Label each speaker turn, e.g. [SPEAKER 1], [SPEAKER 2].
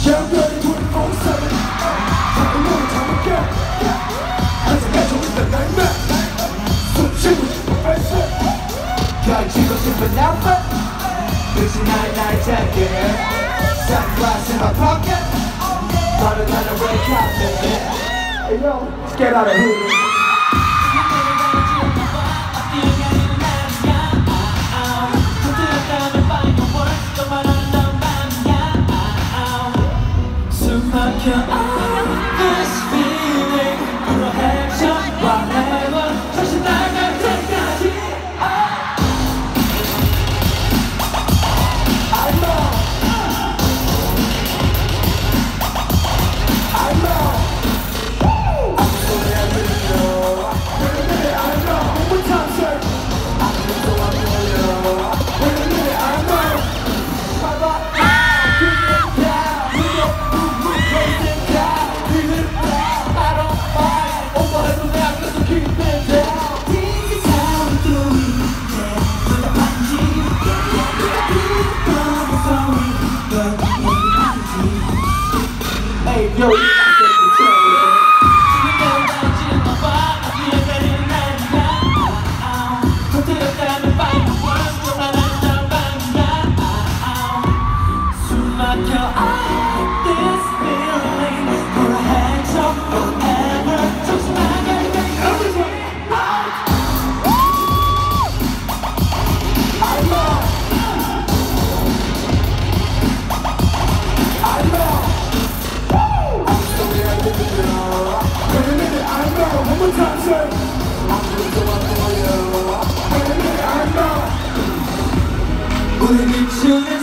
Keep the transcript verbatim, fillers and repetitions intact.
[SPEAKER 1] 열렬히 불고 사는 다른 몸을 담을게 항상 가지고 있던 날매 숨쉬고 싶은 발사 가지고 싶은 outfit 그치 나의 나의 jacket sunglasses in my pocket 바로 나는 wake up baby Hey yo, let's get out of here
[SPEAKER 2] This feeling, put your hands up, whatever. 다시 나갈 때까지.
[SPEAKER 1] I know, I know. I'm sorry I didn't know. Wait a minute, I know. One more time, sir. I didn't know I know you. Wait a minute, I know. Bye-bye. Hey, yo, you gotta take control, man.
[SPEAKER 2] This feeling, put your hands up, forever.
[SPEAKER 1] I know. I know. I'm sorry I didn't know. Wait a minute, I know. One more time, sir. I'm so I know you. Wait a minute, I know.
[SPEAKER 2] 우리 미치는